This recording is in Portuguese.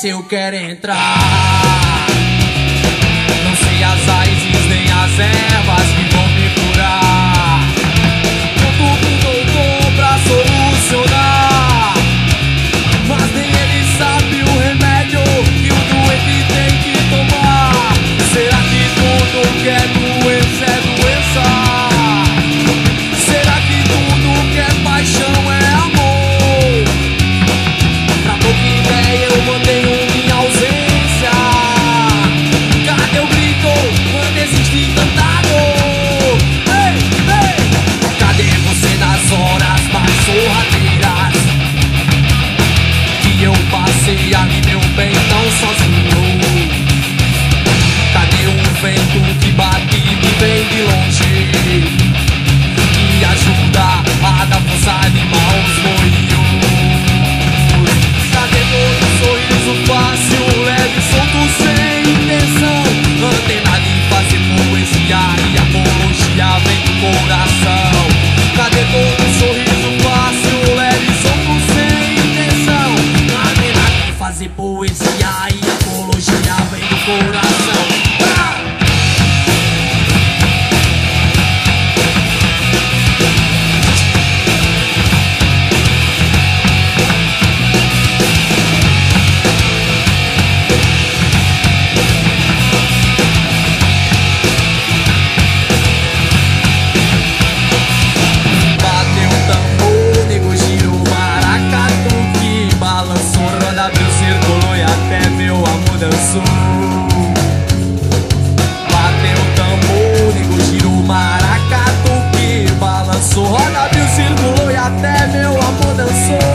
se eu quero entrar. Não sei as raízes nem as ervas que vão me curar. Conto com o doutor pra solucionar, mas nem ele sabe o remédio que o doente tem que tomar. Será que tudo que é doença é doença? Será que tudo que é paixão é amor? Pra pouca ideia eu mantenho minha ausência. Cadê o grito quando existe tanta dor? Ei, ei! Cadê você nas horas mais sorrateiras que eu passei ali, meu bem, tão sozinho? Cadê o vento que bate e me vem de longe, que ajuda a dar força, animar os moinhos? Cadê todo sorriso fácil, leve, solto, sem intenção? Antena de fazer poesia e apologia vem do coração. Cadê todo sorriso fácil, leve, solto, sem intenção? Antena de fazer poesia e apologia vem do coração. Dançou. Bateu o tambor, nego girou o maracatu que balançou. Roda, viu, circulou e até meu amor dançou.